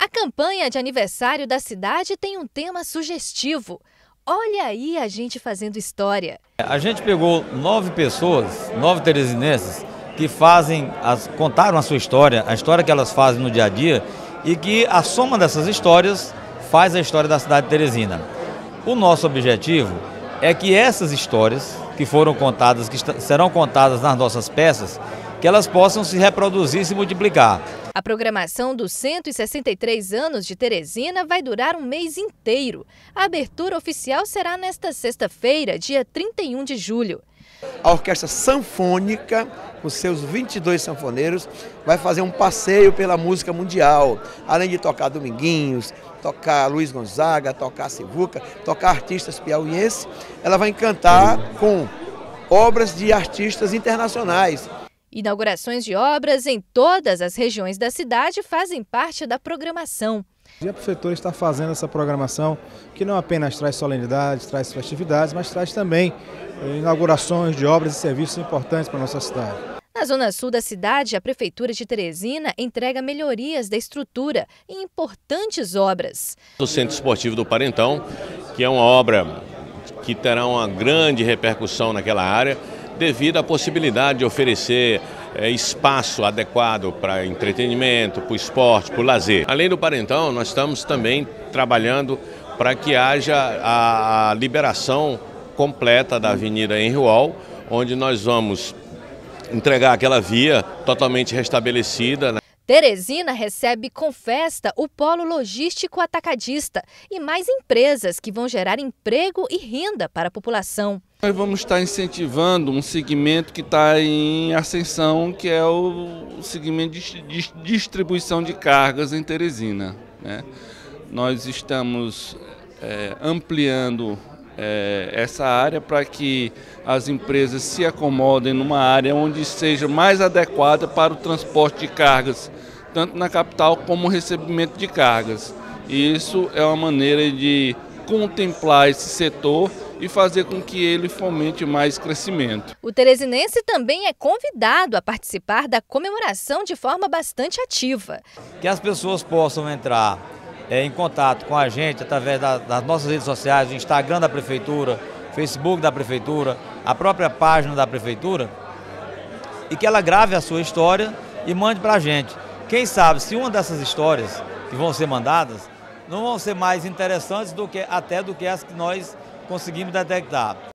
A campanha de aniversário da cidade tem um tema sugestivo. Olha aí a gente fazendo história. A gente pegou 9 pessoas, 9 teresinenses, que contaram a sua história, a história que elas fazem no dia a dia, e que a soma dessas histórias faz a história da cidade de Teresina. O nosso objetivo é que essas histórias que foram contadas, que serão contadas nas nossas peças, que elas possam se reproduzir e se multiplicar. A programação dos 163 anos de Teresina vai durar um mês inteiro. A abertura oficial será nesta sexta-feira, dia 31 de julho. A Orquestra Sanfônica, com seus 22 sanfoneiros, vai fazer um passeio pela música mundial. Além de tocar Dominguinhos, tocar Luiz Gonzaga, tocar Sivuca, tocar artistas piauienses, ela vai cantar com obras de artistas internacionais. Inaugurações de obras em todas as regiões da cidade fazem parte da programação. E a Prefeitura está fazendo essa programação que não apenas traz solenidades, traz festividades, mas traz também inaugurações de obras e serviços importantes para a nossa cidade. Na zona sul da cidade, a Prefeitura de Teresina entrega melhorias da estrutura e importantes obras. O Centro Esportivo do Parentão, que é uma obra que terá uma grande repercussão naquela área, devido à possibilidade de oferecer espaço adequado para entretenimento, para o esporte, para o lazer. Além do Parentão, nós estamos também trabalhando para que haja a liberação completa da Avenida Henry Wall, onde nós vamos entregar aquela via totalmente restabelecida. Teresina recebe com festa o polo logístico atacadista e mais empresas que vão gerar emprego e renda para a população. Nós vamos estar incentivando um segmento que está em ascensão, que é o segmento de distribuição de cargas em Teresina, né? Nós estamos ampliando essa área para que as empresas se acomodem numa área onde seja mais adequada para o transporte de cargas, tanto na capital como o recebimento de cargas. E isso é uma maneira de contemplar esse setor e fazer com que ele fomente mais crescimento. O teresinense também é convidado a participar da comemoração de forma bastante ativa. Que as pessoas possam entrar em contato com a gente através das nossas redes sociais, o Instagram da Prefeitura, Facebook da Prefeitura, a própria página da Prefeitura, e que ela grave a sua história e mande para a gente. Quem sabe se uma dessas histórias que vão ser mandadas não vão ser mais interessantes do que as que nós conseguimos detectar.